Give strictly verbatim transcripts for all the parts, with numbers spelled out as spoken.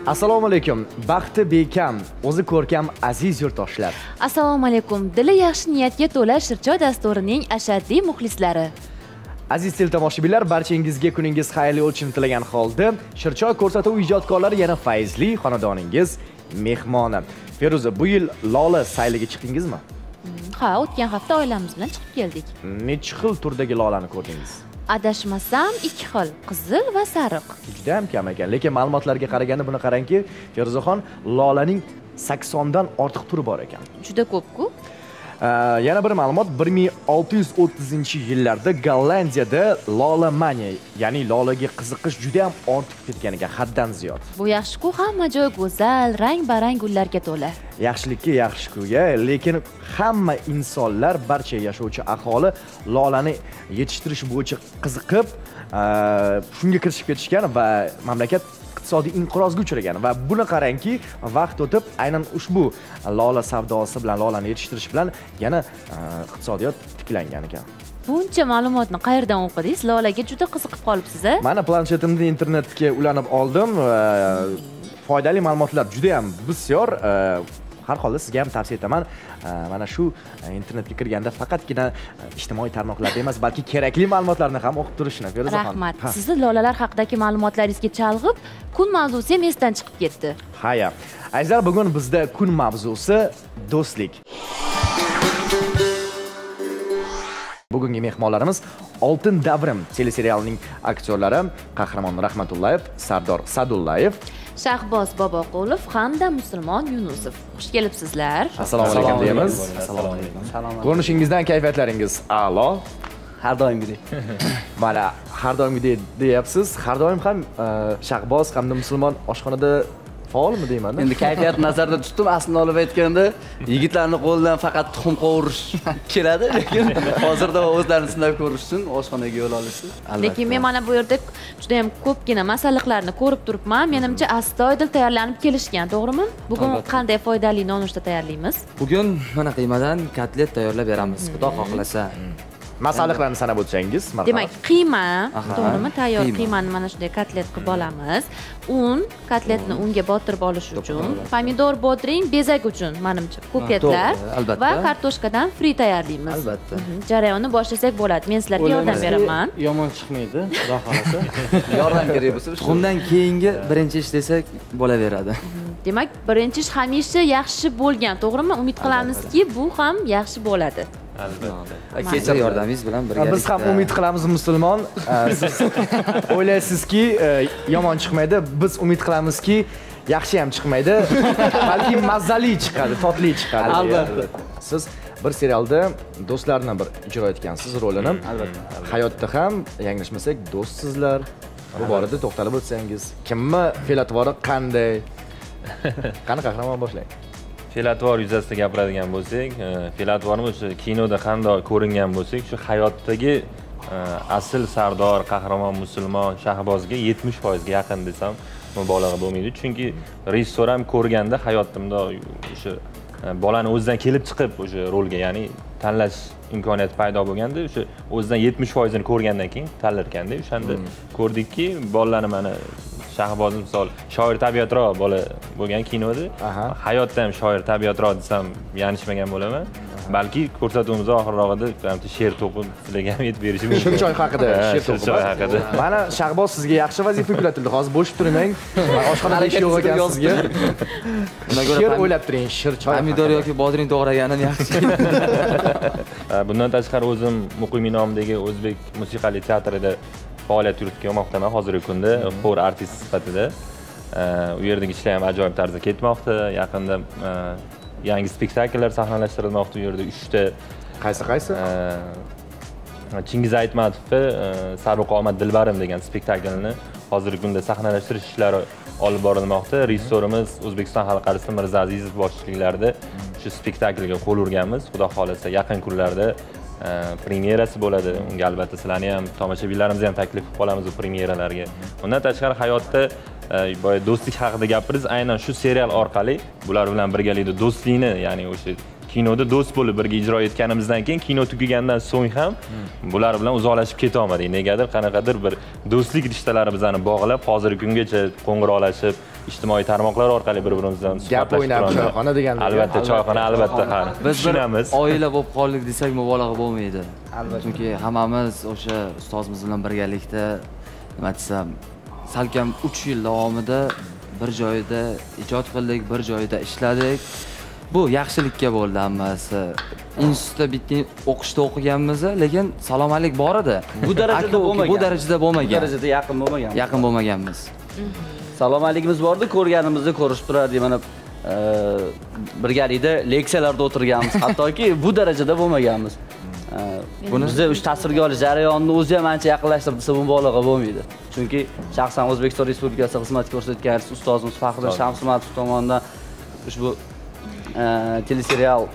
Assalomu alaykum. Baxti bekam, o'zi ko'rkam aziz yurtdoshlar. Assalomu alaykum. Dili yaxshi niyatga to'la Shirchoy dasturining ashaddiy muxlislari. Aziz teletomoshabinlar, barchangizga kuningiz xayrli o'tishini tilagan holda, Shirchoy ko'rsatuv ijodkorlari yana fayzli xonadoningiz mehmoni. Feruza, bu yil Lola sayliga chiqdingizmi? Ha, o'tgan hafta oilamiz bilan chiqib keldik. Necha xil turdagi Lolani ko'rdingiz? Adashmasam ikki xil, qizil va sariq. Juda ham kam ekan, lekin ma'lumotlarga qaraganda buni qarangki, Feruzaxon, Lolaning saksondan ortiq turi bor ekan. Juda ko'p-ku. Yana bir ma'lumot, bir ming olti yuz o'ttizinchi yillarda Gollandiyada Lola mania, ya'ni Lolaga qiziqish juda ham ortib ketgan ekan, haddan ziyod. Bu yaxshi-ku, hamma joy go'zal, rang-barang gullarga to'la. Yaxshilikka yaxshi-ku-ga, lekin hamma insonlar, barcha yashovchi aholi Lolani yetishtirish bo'yicha qiziqib, shunga kirishib ketishgan va mamlakat iqtisodiy inqirozga uchragan va buni qarangki, vaqt o'tib aynan ushbu Lola savdosi bilan, Lolani yetishtirish bilan yana iqtisodiyot tiklangan ekan. Buncha ma'lumotni qayerdan o'qidingiz? Lolaga juda qiziqib qolibsiz-a? Mana planshetimni internetga ulanib oldim. Foydali ma'lumotlar juda ham bisyor. Har holda sizga ham tavsiya etaman. Mana shu internetga kirganda faqatgina ijtimoiy tarmoqlarda emas, balki kerakli ma'lumotlarni ham o'qib turishni. Rahmat. Sizni Lolalar haqidagi ma'lumotlaringizga chalg'ib, kun mavzusi ham esdan chiqib ketdi. Haya. Azizlar, bugun bizda kun mavzusi do'stlik. Bugungi mehmonlarimiz Oltin davrim teleserialining aktyorlari Qahramon Rahmatullayev, Sardor Sadullayev, Shahboz Boboqulov hamda Musulmon Yunusov. Xush kelibsizlar. Assalomu alaykum deymiz. Assalomu alaykum. Ko'rinishingizdan kayfiyatlaringiz a'lo. Har doimgidek. Mana har doimgidek deyapsiz. Har doim ham Shahboz hamda Musulmon oshxonada faolmi deyman. Endi kayfiyat nazarda tutdim, aslini olib aytganda, yigitlarning qo'lidan faqat tuxum qovurish keladi, lekin hozirda o'zlarini sinab ko'rish uchun oshxonaga yo'l olishdi. Lekin men mana bu yerda juda ham ko'pgina masalliqlarni ko'rib turibman. Menimcha astoydil tayyorlanib kelishgan, to'g'rimi? Bugun qanday foydali nonushta tayyorlaymiz? Bugun mana qiymadan kotlet tayyorlab beramiz, xudo xohlasa. Masalliqlarni sanab o'tsangiz, marhamat. Demak, qiyma, to'g'rimi? Tayyor qiymani mana shunday kotlet qilib olamiz. Un, kotletni unga botirib olish uchun, pomidor bodring bezak uchun, menimcha, ko'katlar va kartoshkadan fri tayyorlaymiz. Albatta. Jarayonni boshlasak bo'ladi. Men sizlarga yordam beraman. Yomon chiqmaydi, xudo xolasa. Yordam kerak bo'lsa, tuxumdan keyingi birinchi ish desak bo'laveradi. Demak, birinchi ish hamisha yaxshi bo'lgan, to'g'rimi? Umid qilamizki, bu ham yaxshi bo'ladi. Albatta. Kecha yordamingiz bilan birga. Biz ham umid qilamiz, Musulmon. Siz o'ylaysizki, yomon chiqmaydi. Biz umid qilamizki, yaxshi ham chiqmaydi. Balki mazali chiqadi, totli chiqadi. Albatta. Siz bir serialda do'stlarni bir ijro etgansiz rolini. Albatta. Hayotda ham yanglishmasak do'stsizlar. Bu borada to'xtalib o'tsangiz, kimni fe'l-atvori qanday? Qani Qahramon boshlang. Fe'l-atvor yuzasidan gapiradigan bo'lsak, fe'l-atvorimiz o'sha kinoda qanday ko'ringan bo'lsak, shu hayotdagi asl Sardor, Qahramon, Musulmon, Shahbozga yetmish foiz ga yaqin desam mubolag'a bo'lmaydi. Chunki rejissor ham ko'rganda hayotimda o'sha bolani o'zidan kelib chiqib o'sha rolga, ya'ni tanlash imkoniyati paydo bo'lganda, o'sha o'zidan yetmish foiz ni ko'rgandan keyin tanlarkanda, o'shanda ko'rdikki, bolalarni mana Shahboz misol shoir tabiatroq bola bo'lgan kinoda, hayotda ham shoir tabiatroq desam yanglishmagan bo'laman. Balki ko'rsatuvimiz oxirrog'ida she'r to'qib sizlarga ham yetib berishim mumkin. Shirchoy haqida, she'r to'qib. Shirchoy haqida. Mana Shahboz, sizga yaxshi vazifa yuklatildi. Hozir bo'shib turmang. Oshxonada ish yo'q ekan sizga. She'r o'ylab turing, Shirchoy. Pomidor yoki bodring to'g'raganim yaxshi. Bundan tashqari o'zim Muqimiy nomidagi o'zbek musiqali teatrida faoliyat yuritib kelmoqdaman hozirgi kunda, xor artist sifatida. U yerdagi ishlar ham ajoyib tarzda ketmoqda. Yaqinda yangi spektakllar sahnalashtirilmoqda u yerda uch ta. Qaysi qaysi? Chingiz Aytmatovning Sarvqomat Dilbarim degan spektaklni hozirgi kunda sahnalashtirish ishlari olib borilmoqda. Rejissorimiz O'zbekiston xalq artisti Mirzazizov boshchiliklarida shu spektaklga qo'l urganmiz. Xudo xolasa yaqin kunlarda premyerasi bo'ladi. Unga albatta sizlarni ham, tomoshabinlarimizni ham taklif qilib qolamiz bu premyeralarga. Undan tashqari hayotda boya do'stlik haqida gapiriz, aynan shu serial orqali bular bilan birgalikda do'stlikni, ya'ni o'sha kinoda do'st bo'lib birga ijro etganimizdan keyin kino tugagandan so'ng ham bular bilan uzoqlashib keta olmadik. Negadir qanaqadir bir do'stlik rishtalari bizani bog'lab, hozirgi kungacha qo'ng'iroqlashib, ijtimoiy tarmoqlar orqali bir-birimizdan gap o'ynab choyxona degan. Albatta, choyxona albatta ha. Biz tushunamiz. Oila bo'lib qoldik desak mubolag'a bo'lmaydi. Albatta. Chunki hammamiz o'sha ustozimiz bilan birgalikda nima desam, salkam uch yil davomida bir joyda ijod qildik, bir joyda ishladik. Bu yaxshilikka bo'ldi hammasi. Institutda bitta o'qishda o'qiganmiz, lekin salomalik bor edi. Bu darajada bo'lmagan. Bu darajada bo'lmagan. Bu darajada yaqin bo'lmagan. Yaqin bo'lmaganmiz. Salomaligimiz bordi, ko'rganimizni ko'rishib turardik. Mana birgalikda leksiyalarda o'tirganmiz, hattoki bu darajada bo'lmaganmiz. Buni bizni uch tasvirga olish jarayonini o'zi ham ancha yaqinlashtirib desa mubolag'a bo'lmaydi. Chunki shaxsan O'zbekiston Respublikasi xizmat ko'rsatgan ustozimiz Faxriddin Shamsumatov tomonidan ushbu teleserial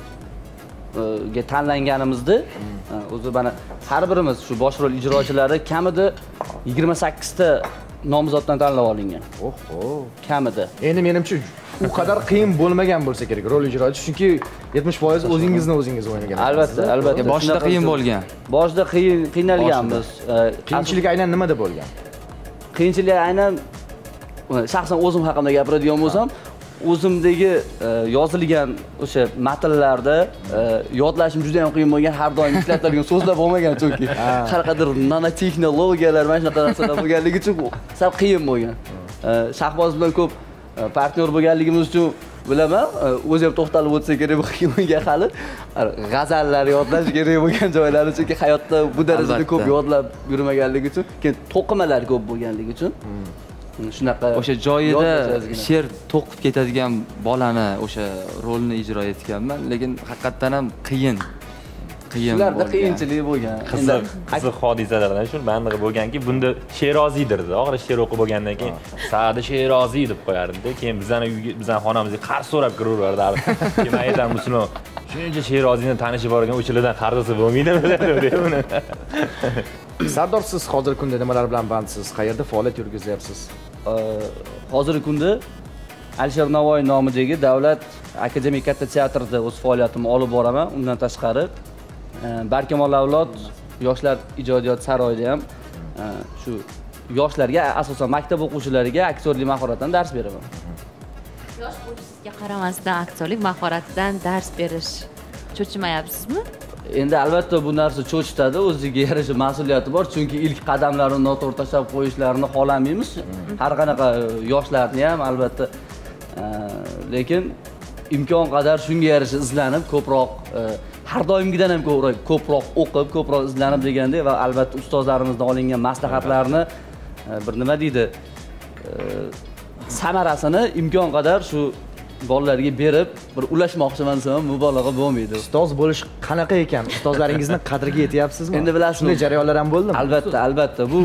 ga tanlanganimizda o'zi mana har birimiz shu bosh rol ijrochilari kamida yigirma sakkiz ta nomzoddan tanlab olingan. Oho, kamida. Endi menimcha u qadar qiyin bo'lmagan bo'lsa kerak rol ijrochi, chunki yetmish foiz o'zingizni o'zingiz o'ynagan. Albatta, albatta. Boshida qiyin bo'lgan. Boshida qiyin qiynalganmiz. Qiyinchilik aynan nimada bo'lgan? Qiyinchilik aynan shaxsan o'zim haqimda gapiradigan bo'lsam, o'zimdagi yozilgan o'sha matnlarda yodlashim juda ham qiyin bo'lgan, har doim ishlatadigan so'zlar bo'lmagan chunki qanaqadir nanotexnologiyalar, mana shunaqa narsalar bo'lganligi uchun sal qiyin bo'lgan. Shahboz bilan ko'p partnyor bo'lganligimiz uchun bilaman, o'zi ham to'xtalib o'tsa kerak bo'lgan hali g'azallar yodlash kerak bo'lgan joylari chunki hayotda bu darajada ko'p yodlab yurmaganligi uchun, keyin to'qimalar ko'p bo'lganligi uchun shunaqa o'sha joyida she'r to'qib ketadigan bolani o'sha rolni ijro etganman, lekin haqiqatan ham qiyin. Qiyin. Ularda qiyinchilik bo'lgan. Qiziq, qiziq hodisalardan shu manda bo'lganki, bunda Sheroziydirdi. Oxiri she'r o'qib bo'lgandan keyin Saadi Sheroziy deb qo'yardi. Keyin bizani uyga, bizani xonamizga qarz so'rab kiraverardi. Keyin men aytam Musulmon, shuncha Sheroziyni tanishib borgan o'chilardan qarzasi bo'lmaydimi deb uni. Sardor, siz hozirgi kunda nimalar bilan bandsiz? Qayerda faoliyat yurgizyapsiz? Hozirgi kunda Alisher Navoiy nomidagi Davlat akademik katta teatrida o'z faoliyatimni olib boraman. Undan tashqari Barkamol avlod yoshlar ijodiyot saroyida ham shu yoshlarga, asosan maktab o'quvchilariga aktyorlik mahoratidan dars beraman. Yosh bo'lishingizga qaramasdan aktyorlik mahoratidan dars berish cho'chimayapsizmi? Endi albatta bu narsa cho'chitadi, o'ziga yarasha mas'uliyati bor, chunki ilk qadamlarini noto'g'ri tashlab qo'yishlarini xohlamaymiz. Har qanaqa yoshlarni ham albatta, lekin imkon qadar shunga yarasha izlanib, ko'proq har doimgidan ham ko'proq ko'proq o'qib, ko'proq izlanib deganda va albatta ustozlarimizdan olingan maslahatlarni bir nima deydi, samarasini imkon qadar shu bolalarga berib, bir ulashmoqchiman desam mubolag'a bo'lmaydi. Ustoz bo'lish qanaqa ekan? Ustozlaringizning qadriga yetyapsizmi? Endi bilasizmi, shunday jarayonlar ham bo'ldimi? Albatta, albatta. Bu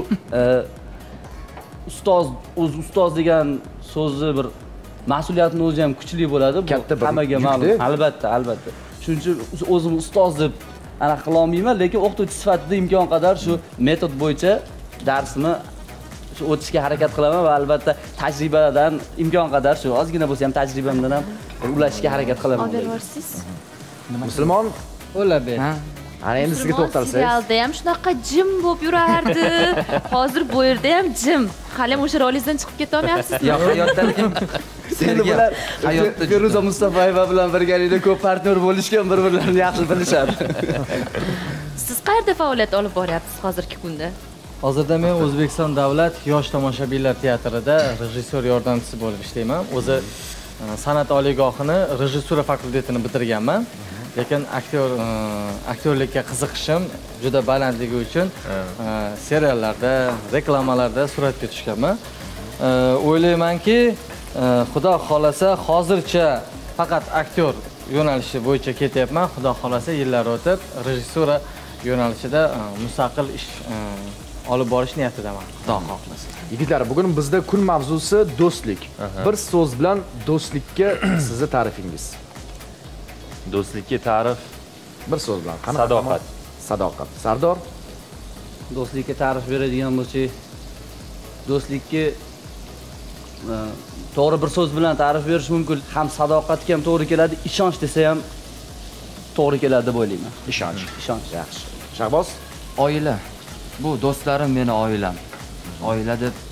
ustoz, o'z ustoz degan so'zni bir mas'uliyatning o'zi ham kuchli bo'ladi. Bu hammaga ma'lum. Albatta, albatta. Shuning uchun o'zim ustoz deb ana qila olmayman, lekin o'qituvchi sifatida imkon qadar shu metod bo'yicha darsni o'tishga harakat qilaman va albatta tajribadan imkon qadar shu ozgina bo'lsa ham tajribamdan ham ulashishga harakat qilaman. Olib borsiz? Musulmon o'labe. Ana endi sizga to'xtalsak. Serialda ham shunaqa jim bo'lib yurardi. Hozir bu yerda ham jim. Hali ham o'sha rolingizdan chiqib keta olmayapsizmi? Yo'q, hayotda lekin Endi bular hayotda Feruza Mustafayeva bilan birgalikda ko'p partnyor bo'lishgan, bir-birlarini yaxshi bilishadi. Siz qayerda faoliyat olib boryapsiz hozirgi kunda? Hozirda men O'zbekiston Davlat yosh tomoshabinlar teatrida rejissyor yordamchisi bo'lib ishlayman. O'zi san'at oliygohini rejissura fakultetini bitirganman. Lekin aktyor aktyorlikka qiziqishim juda balandligi uchun seriallarda, reklamalarda suratga tushganman. O'ylaymanki, Xudo xolasa hozircha faqat aktyor yo'nalishi bo'yicha ketyapman. Xudo xolasa yillar o'tib rejissura yo'nalishida mustaqil ish olib borish niyatidaman. Xudo xohlasa. Yigitlar, bugun bizda kun mavzusi do'stlik. Bir so'z bilan do'stlikka sizni ta'rifingiz. Do'stlikka ta'rif bir so'z bilan. Sadoqat. Sadoqat. Sardor, do'stlikka ta'rif beradigan bo'lsak, do'stlikka to'g'ri bir so'z bilan ta'rif berish mumkin. Ham sadoqatga ham to'g'ri keladi, ishonch desa ham to'g'ri keladi deb o'ylayman. ishonch. Ishonch. Yaxshi. Shahboz, oila. Bu do'stlarim meni oilam. Oila deb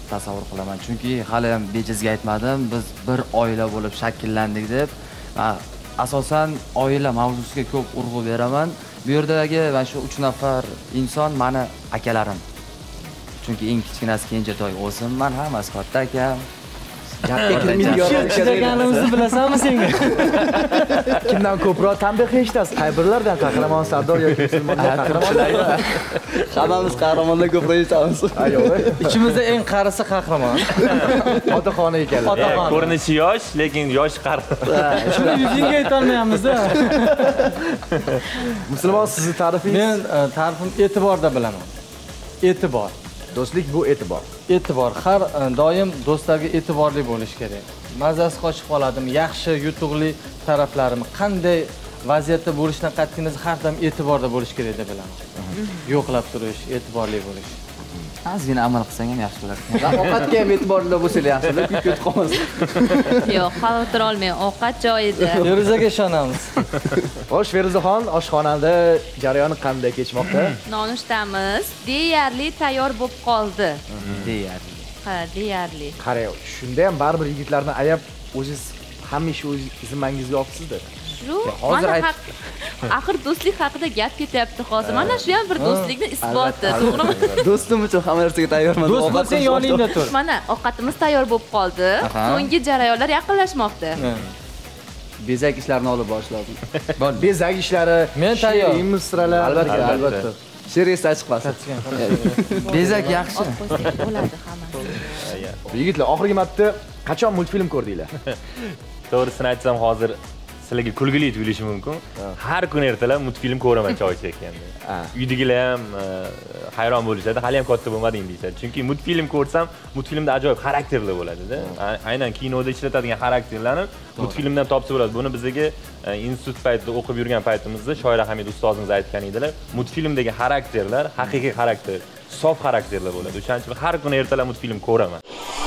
tasavvur qilaman. Chunki hali ham bejizga aytmadim, biz bir oila bo'lib shakllandik deb. Asosan oila mavzusiga ko'p urg'u beraman. Bu yerdagi mana shu uch nafar inson meni akalarim. Chunki eng kichkinasi kenjatoy o'zimman, hammasi katta akam. Chidaganimizni bilasanmi senga? Kimdan ko'proq tanbeh eshitasiz? Qay birlardan qahramon Sardor yoki musulmonlar qahramonlar? Hammamiz qahramonlar ko'proq eshitamiz. Ichimizda eng qarisi qahramon. Otaxon ekanlar. Ko'rinishi yosh, lekin yosh qahramon. Shuni yuzingga aytolmayapmiz-da. Musulmon sizni ta'rifingiz? Men ta'rifim e'tiborda bilaman. E'tibor. Do'stlik bu e'tibor. E'tibor. Har doim do'stlarga e'tiborli bo'lish kerak. Mazasi qochib qoladimi, yaxshi, yutuqli taraflarimi, qanday vaziyatda bo'lishidan qat'iy nazar har doim e'tiborda bo'lish kerak deb bilaman. Yo'qlab turish, e'tiborli bo'lish. Ozgina amal qilsang ham yaxshi bo'lardi. Ovqatga ham e'tiborli bo'lsanglar yaxshi, kuyib ketib qolmasin. Yo'q, xavotir olmang, ovqat joyida. Feruzaga ishonamiz. Xo'sh, Feruzaxon, oshxonada jarayoni qanday kechmoqda? Nonushtamiz deyarli tayyor bo'lib qoldi. Deyarli. Ha, deyarli. Qarang, shunda ham baribir yigitlarni ayab, o'zingiz hamisha o'z zimmangizga olibsiz-da. Shu, mana haq axir do'stlik haqida gap ketyapti hozir. Mana shu ham bir do'stlikning isboti, to'g'rimi? Do'stim uchun hamma narsaga tayyorman. Do'st bo'lsang yoningda tur. Mana ovqatimiz tayyor bo'lib qoldi. So'nggi jarayonlar yaqinlashmoqda. Bezak ishlarini olib boshladim. Bezak ishlari, men tayyor. Misralar, albatta, albatta. She'riyasi chiqmasin. Bezak yaxshi. Bo'ladi hammasi. Yigitlar, oxirgi marta qachon multfilm ko'rdinglar? To'g'risini aytsam, hozir sizlarga kulgili tuyulishi mumkin. Har kun ertalab multfilm ko'raman choy ichayotganda. Uydagilar ham hayron bo'lishadi, hali ham katta bo'lmading deyishadi. Chunki multfilm ko'rsam, multfilmda ajoyib xarakterli bo'ladi-da. Aynan kinoda ishlatadigan xarakterlarni multfilmdan topsa bo'ladi. Buni bizga institut paytida o'qib yurgan paytimizda Shoir Hamid ustozimiz aytgan edilar. Multfilmdagi xarakterlar haqiqiy xarakter, sof xarakterlar bo'ladi. O'shaning uchun har kun ertalab multfilm ko'raman.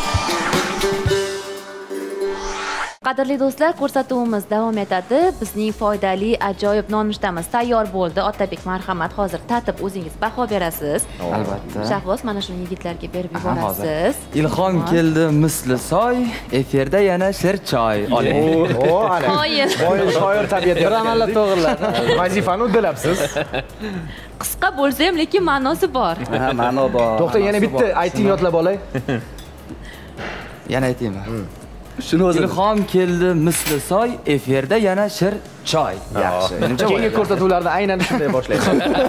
Qadrli do'stlar, ko'rsatuvimiz davom etadi. Bizning foydali, ajoyib nonushtamiz tayyor bo'ldi. Otabek, marhamat, hozir tatib o'zingiz baho berasiz. Albatta. Shahboz, mana shuni yigitlarga berib yuborasiz. Ilhom keldi misli soy, efirda yana shir choy. Oling. O, ana. Qoyil. Qoyil shoir tabiati. Bir amallab to'g'riladi. Vazifani uddalabsiz. Qisqa bo'lsa ham, lekin ma'nosi bor. Ha, ma'no bor. To'xta, yana bitta ayting, yodlab olay. Yana aytaymi? Shuni o'zi. Ilhom keldi misli soy, efirda yana shir choy. Yaxshi. Keyingi ko'rsatuvlarda aynan shunday boshlaymiz.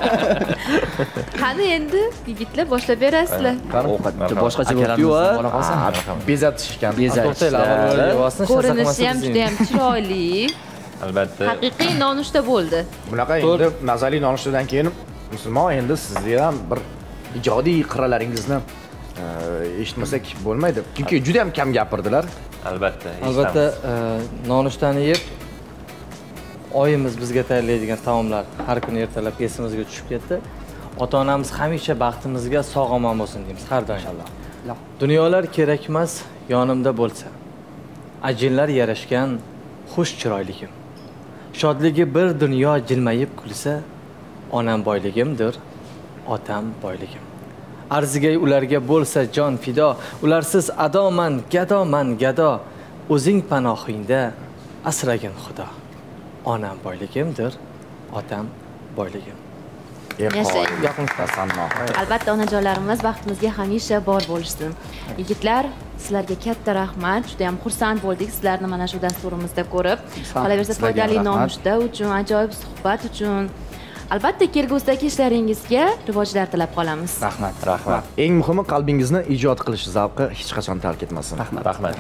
Qani endi yigitlar boshlab berasizlar. Ovqatni boshqacha bo'lib-ku. Bezatishgan. Bezatishgan. Ko'rinishi ham juda ham chiroyli. Albatta. Haqiqiy nonushta bo'ldi. Bunaqa endi mazali nonushtadan keyin musulmon endi sizga ham bir ijodiy qirralaringizni eshitmasak bo'lmaydi. Chunki juda ham kam gapirdilar. Albatta. Albatta, nonushtani yeb oyimiz bizga tayyorlaydigan taomlar har kuni ertalab esimizga tushib ketdi. Ota-onamiz hamisha baxtimizga sog'-omon bo'lsin deymiz har doim. Inshaalloh. Dunyolar kerak emas, yonimda bo'lsa. Ajinlar yarashgan xush chiroyligim. Shodligi bir dunyo jilmayib kulsa, onam boyligimdir, otam boyligim. Arziga ularga bo'lsa jon fido, ularsiz adoman, gadoman, gado. O'zing panohingda asragin Xudo. Onam boyligimdir, otam boyligim. Yaqin tasanno. Albatta, onajonlarimiz baxtimizga hamisha bor bo'lsin. Yigitlar, sizlarga katta rahmat. Juda ham xursand bo'ldik sizlarni mana shu dasturimizda ko'rib. Qolaversa, foydali nonushta uchun, ajoyib suhbat uchun. Albatta, kelgusidagi ishlaringizga rivojlar tilab qolamiz. Rahmat, rahmat. Eng muhimi, qalbingizni ijod qilish zavqi hech qachon tark etmasin. Rahmat. Rahmat.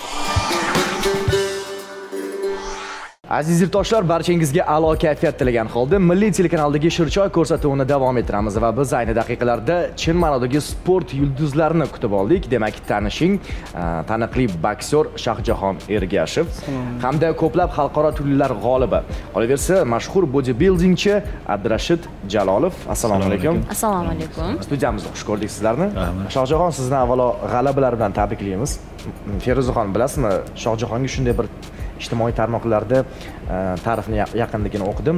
Aziz yurtdoshlar, barchangizga a'lo kayfiyat tilagan holda Milliy telekanaldagi Shirchoy ko'rsatuvini davom ettiramiz va biz ayni daqiqalarda chin ma'nodagi sport yulduzlarini kutib oldik. Demak, tanishing, taniqli boksyor Shahjahon Ergashev hamda ko'plab xalqaro turnirar g'olibi. Qolaversa, mashhur bodybuildingchi Abdurashid Jalolov. Assalomu alaykum. Assalomu alaykum. Studiyamizda xush ko'rdik sizlarni. Shohjahon, sizni avvalo g'alabalar bilan tabriklaymiz. Feruzaxon, bilasizmi, Shohjahonga shunday bir ijtimoiy tarmoqlarda ta'rifni yaqinligini o'qidim.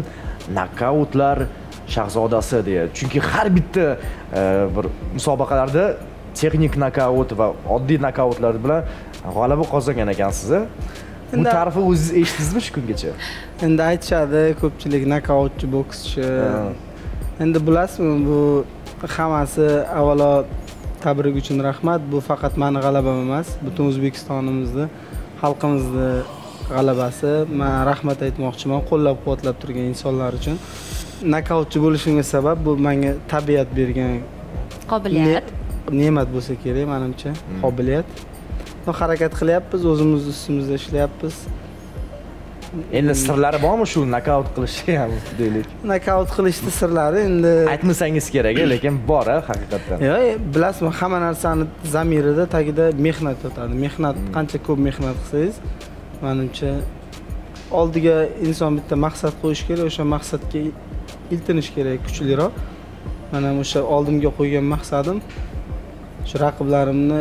Nokautlar shahzodasi deya. Chunki har bitta bir musobaqalarda texnik nokaut va oddiy nokautlar bilan g'alaba qozongan ekansiz. Bu ta'rifni o'zingiz eshitdingizmi shu kungacha? Endi aytishadi ko'pchilik nokautchi bokschi. Endi bilasizmi, bu hammasi avvalo tabrik uchun rahmat. Bu faqat meni g'alabam emas, butun O'zbekistonimizni, xalqimizni g'alabasi. Men rahmat aytmoqchiman qo'llab-quvvatlab turgan insonlar uchun. Nokautchi bo'lishimga sabab bu menga tabiat bergan qobiliyat. Ne'mat bo'lsa kerak menimcha, qobiliyat. Harakat qilyapmiz, o'zimiz ustimizda ishlayapmiz. Endi sirlari bormi shu nokaut qilishga ham deylik? Nokaut qilishning sirlari endi aytmasangiz kerak, lekin bor haqiqatan. Yo'q, bilasizmi, hamma narsani zamirida tagida mehnat yotadi. Mehnat qancha ko'p mehnat qilsangiz, menimcha oldiga inson bitta maqsad qo'yish kerak, o'sha maqsadga iltinish kerak kuchliroq. Mana o'sha oldimga qo'ygan maqsadim shu raqiblarimni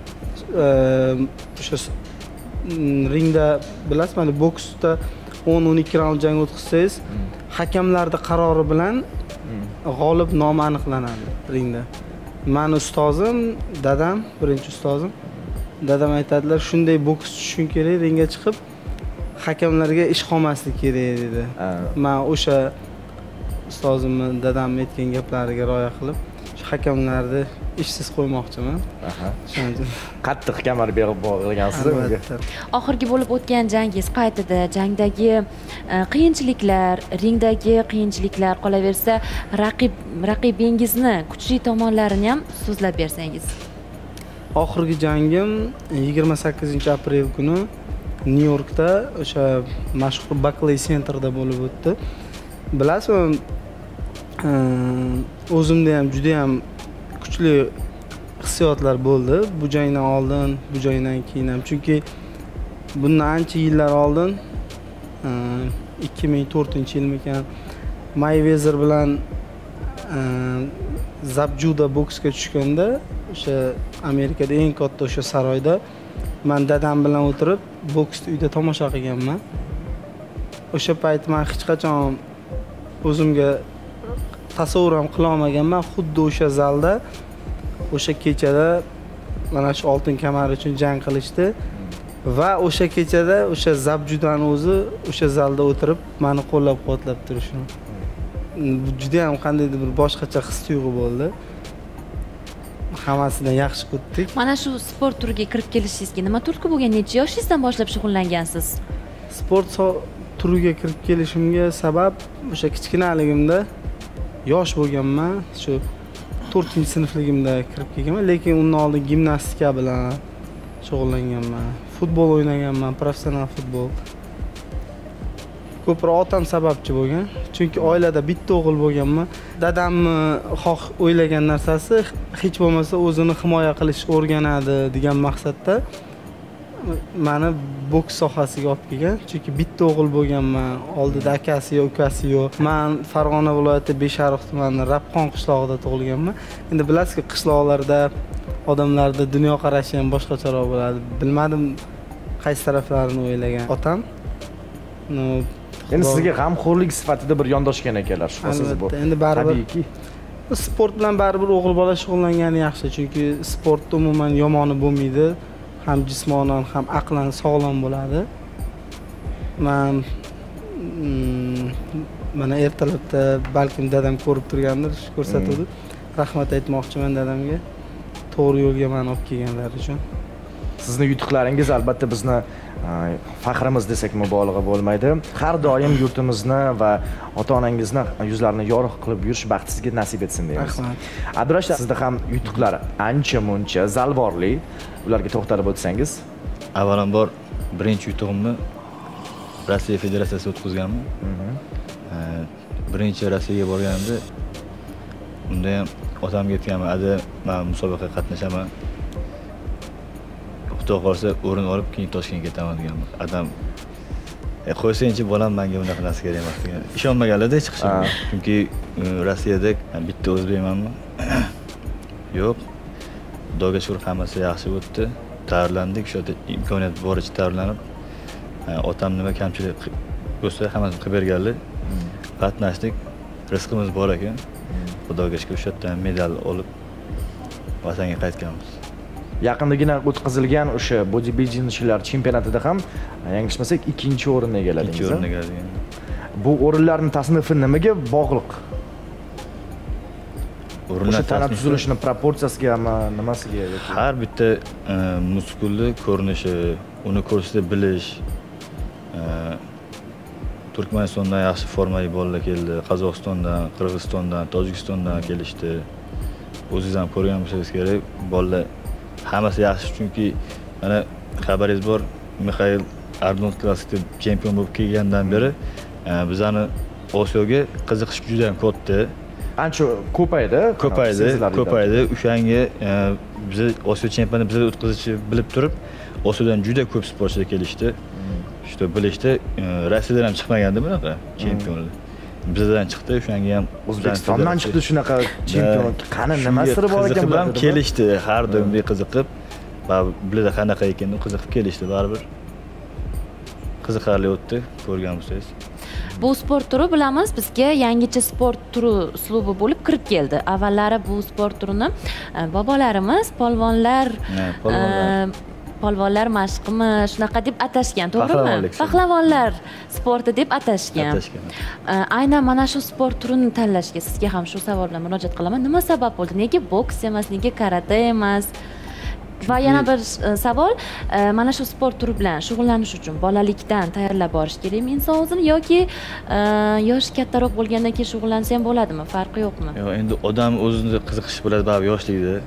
o'sha ringda bilasizmi, boksda o'n o'n ikki raund jang o'tkazsangiz, hakamlarning qarori bilan g'olib nomi aniqlanadi ringda. Meni ustozim, dadam, birinchi ustozim, dadam aytadilar, shunday boks tushishing kerak, ringga chiqib hakamlarga ish qolmaslik kerak dedi. Men o'sha ustozimni, dadamning aytgan gaplariga rioya qilib, shu hakamlarni ishsiz qo'ymoqchiman. Aha. Shuning qattiq kamar berib bog'lagansiz unga. Oxirgi bo'lib o'tgan jangingiz qaytida, jangdagi qiyinchiliklar, ringdagi qiyinchiliklar, qolaversa, raqib raqibingizni kuchli tomonlarini ham so'zlab bersangiz. Oxirgi jangim yigirma sakkizinchi aprel kuni Nyu-Yorkda o'sha mashhur Barclays Centerda bo'lib o'tdi. Bilasizmi, o'zimda ham juda ham kuchli hissiyotlar bo'ldi. Bu jangdan oldin, bu jangdan keyin ham. Chunki bundan ancha yillar oldin ikki ming to'rtinchi yilmikan Mayweather bilan Zabjuda boksga tushganda, o'sha Amerikada eng katta o'sha saroyda men dadam bilan o'tirib boksni uyda tomosha qilganman. O'sha payt men hech qachon o'zimga tasavvur ham qila olmaganman, xuddi o'sha zalda, o'sha kechada mana shu oltin kamar uchun jang qilishdi va o'sha kechada o'sha Zabjudan o'zi o'sha zalda o'tirib meni qo'llab-quvvatlab turishini. Bu juda ham qandaydir bir boshqacha his-tuyg'u bo'ldi. Hammasidan yaxshi o'tdik. Mana shu sport turiga kirib kelishingizga nima turtki bo'lgan? Necha yoshingizdan boshlab shug'ullangansiz? Sport turiga kirib kelishimga sabab o'sha kichkinaligimda yosh bo'lganman, shu to'rtinchi sinfligimda kirib kelganman, lekin undan oldin gimnastika bilan shug'ullanganman. Futbol o'ynaganman, professional futbol. Ko'proq otam sababchi bo'lgan, chunki oilada bitta o'g'il bo'lganman. Dadamni xoh o'ylagan narsasi hech bo'lmasa o'zini himoya qilish o'rganadi degan maqsadda meni boks sohasiga olib kelgan. Chunki bitta o'g'il bo'lganman, oldida akasi yo'q, ukasi yo'q. Men Farg'ona viloyati Beshariq tumani Rabqon qishlog'ida tug'ilganman. Endi bilasizki, qishloqlarda odamlarda dunyoqarashi ham boshqacharoq bo'ladi. Bilmadim qaysi taraflarini o'ylagan otam. Endi sizga g'amxo'rlik sifatida bir yondoshgan ekanlar, shubhasiz bu. Endi baribir tabiiyki sport bilan baribir o'g'il bola shug'ullangani yaxshi, chunki sport umuman yomoni bo'lmaydi. Ham jismonan ham aqlan sog'lom bo'ladi. Men mana ertalabda balkim dadam ko'rib turgandir, ko'rsatuvdi. Rahmat aytmoqchiman dadamga. To'g'ri yo'lga meni olib kelganlari uchun. Sizning yutuqlaringiz albatta bizni faxrimiz desak mubolag'a bo'lmaydi. Har doim yurtimizni va ota-onangizni yuzlarini yorug' qilib yurish baxt sizga nasib etsin deymiz. Rahmat. Abdurash, sizda ham yutuqlar ancha-muncha, zalvorli. Ularga to'xtalib o'tsangiz. Avvalambor birinchi yutug'imni Rossiya Federatsiyasida o'tkazganman. Birinchi Rossiyaga borganimda unda ham otamga aytganman, "Ada, men musobaqaga qatnashaman. Xudo xolsa o'rin olib keyin Toshkentga ketaman" deganman. Adam "E qo'ysangchi bolam, menga bunaqa narsa kerak emas" degan. Ishonmaganlarda chiqishim. Chunki Rossiyada bitta o'zbekmanmi? Yo'q. Xudoga shukr, hammasi yaxshi o'tdi. Tayyorlandik, o'sha imkoniyat boricha tayyorlanib, otam nima kamchilik bo'lsa hammasini qilib berganlar. Qatnashdik. Rizqimiz bor ekan. Xudoga shukr, o'sha yerdan medal olib vatanga qaytganmiz. Yaqindagina o'tkazilgan o'sha bodybuildingchilar chempionatida ham yanglishmasak ikkinchi o'rinni egalladingiz. Ikkinchi o'rinni egallagan. Bu o'rinlarning tasnifi nimaga bog'liq? O'sha tana tuzilishini proporsiyasigami, nimasiga? Har bitta muskulni ko'rinishi, uni ko'rsatib bilish. Turkmanistondan yaxshi formali bolalar keldi, Qozog'istondan, Qirg'izistondan, Tojikistondan kelishdi. O'zingiz ham ko'rgan bo'lsangiz kerak, bolalar hammasi yaxshi, chunki mana xabaringiz bor, Mixail Arnold klassida chempion bo'lib kelgandan beri bizani Osiyoga qiziqish juda ham katta. Ancha ko'paydi, ko'paydi, ko'paydi. O'shanga biz Osiyo chempionatini bizga o'tkazishni bilib turib, Osiyodan juda ko'p sportchilar kelishdi. Işte bilishdi, Rossiyadan ham chiqmagandi bunaqa chempionlar. Bizdan chiqdi, o'shanga ham O'zbekistondan chiqdi shunaqa chempion. Qani nima siri bor ekan bular? Kelishdi, har doimda qiziqib, va bularda qanaqa ekanini qiziqib kelishdi, baribir. Qiziqarli o'tdi, ko'rgan bo'lsangiz. Bu sport turi bilamiz, bizga yangicha sport turi uslubi bo'lib kirib keldi. Avvallari bu sport turini bobolarimiz polvonlar polvonlar mashqimi shunaqa deb atashgan, to'g'rimi? Pahlavonlar sporti deb atashgan. Aynan mana shu sport turini tanlashga sizga ham shu savol bilan murojaat qilaman. Nima sabab bo'ldi? Nega boks emas, nega karate emas? Va yana bir savol, mana shu sport turi bilan shug'ullanish uchun bolalikdan tayyorlab borish kerakmi inson o'zini yoki yosh kattaroq bo'lgandan keyin shug'ullansa ham bo'ladimi? Farqi yo'qmi? Yo'q, endi odam o'zini qiziqishi bo'ladi, baribir yoshligida.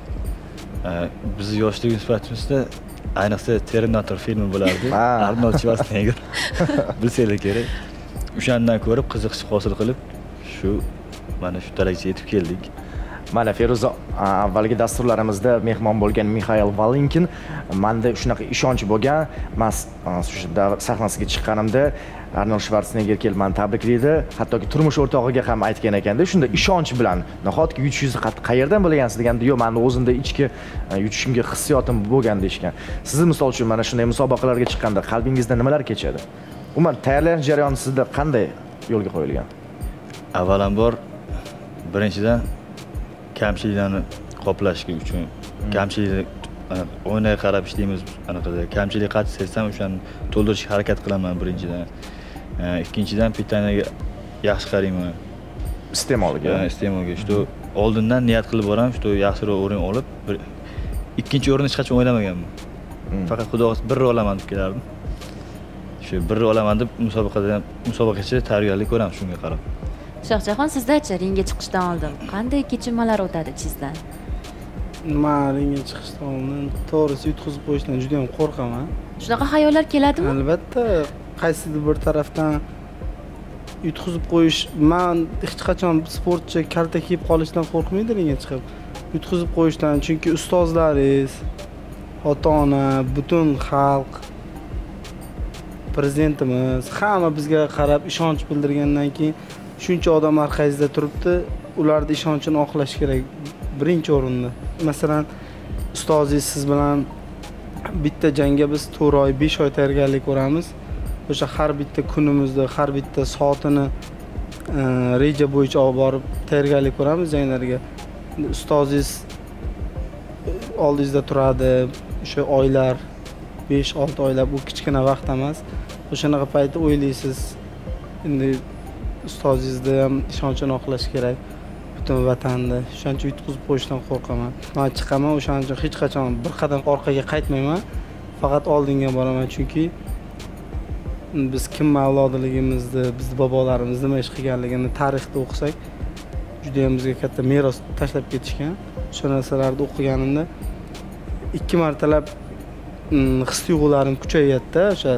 Biz yoshlik nisbatimizda ayniqsa Terminator filmi bo'lardi. Arnold Schwarzenegger. Bilsanglar kerak. O'shandan ko'rib qiziqish hosil qilib, shu mana shu darajaga yetib keldik. Mana Feruza avvalgi dasturlarimizda mehmon bo'lgan Mixail Valenkin menda shunaqa ishonch bo'lgan. Men shu sahnasiga chiqqanimda Arnold Schwarzenegger kelib meni tabriklaydi, hattoki turmush o'rtog'iga ham aytgan ekanda, shunda ishonch bilan, nahotki yutishingizni qayerdan bilgansiz deganda, yo'q, meni o'zimda ichki yutishimga hissiyotim bo'lgan deyishgan. Siz misol uchun mana shunday musobaqalarga chiqqanda qalbingizda nimalar kechadi? Umuman tayyorlanish jarayoni sizda qanday yo'lga qo'yilgan? Avvalambor birinchidan kamchiliklarni qoplash uchun, kamchilik o'ynaga qarab ishlaymiz, anaqada kamchilik qancha sezsam o'shani to'ldirishga harakat qilaman birinchidan. Ikkinchidan pitaniyaga yaxshi qarayman. Iste'molga. Iste'molga. Shu oldindan niyat qilib boraman, shu yaxshiroq o'rin olib, ikkinchi o'rinni hech qachon o'ylamaganman. Faqat xudo xohlasa bir olaman deb kelardim. Shu bir olaman deb musobaqada musobaqachi tayyorgarlik ko'raman shunga qarab. Shohjahon, sizda-chi ringga chiqishdan oldin qanday kechinmalar o'tadi ichingizdan? Men ringga chiqishdan oldin to'g'risi yutqizib qo'yishdan juda ham qo'rqaman. Shunaqa xayollar keladimi? Albatta, qaysidir bir tarafdan yutqizib qo'yish, men hech qachon sportchi kalta kiyib qolishdan qo'rqmaydi ringga chiqib. Yutqizib qo'yishdan, chunki ustozlaringiz, ota-ona, butun xalq, prezidentimiz hamma bizga qarab ishonch bildirgandan keyin shuncha odam orqangizda turibdi, ularning ishonchini oqlash kerak birinchi o'rinda. Masalan, ustozingiz siz bilan bitta jangga biz to'rt oy, besh oy tayyorgarlik ko'ramiz. O'sha har bitta kunimizni, har bitta soatini reja bo'yicha olib borib tayyorgarlik ko'ramiz janglarga. Ustozingiz oldingizda turadi, o'sha oylar, besh olti oylar bu kichkina vaqt emas. O'shanaqa paytda o'ylaysiz, endi ustozingizni ham ishonchini oqlash kerak butun vatanda. O'shancha yutqizib qo'yishdan qo'rqaman. Men chiqaman, o'shaning uchun hech qachon bir qadam orqaga qaytmayman. Faqat oldinga boraman, chunki biz kim avlodligimizni, biz bobolarimiz nima ish qilganligini tarixda o'qisak, juda ham bizga katta meros tashlab ketishgan. O'sha narsalarni o'qiganimda ikki martalab his-tuyg'ularim kuchayadi, o'sha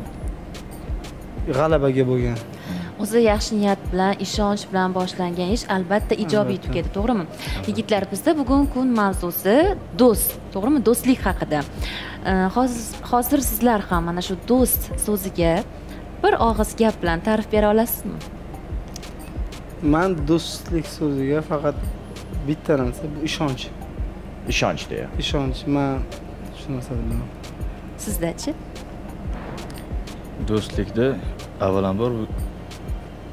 g'alabaga bo'lgan. O'zi yaxshi niyat bilan, ishonch bilan boshlangan ish albatta ijobiy tugaydi, to'g'rimi? Yigitlar, bizda bugun kun mavzusi do'st, to'g'rimi? Do'stlik haqida. Hozir hozir sizlar ham mana shu do'st so'ziga bir og'iz gap bilan ta'rif bera olasizmi? Men do'stlik so'ziga faqat bitta narsa, bu ishonch. Ishonch deya. Ishonch. Men shu narsani bilaman. Sizda-chi? Do'stlikda avvalambor bu